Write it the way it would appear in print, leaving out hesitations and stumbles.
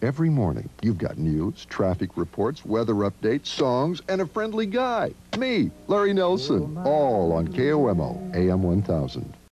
Every morning, you've got news, traffic reports, weather updates, songs, and a friendly guy. Me, Larry Nelson, all on KOMO, AM 1000.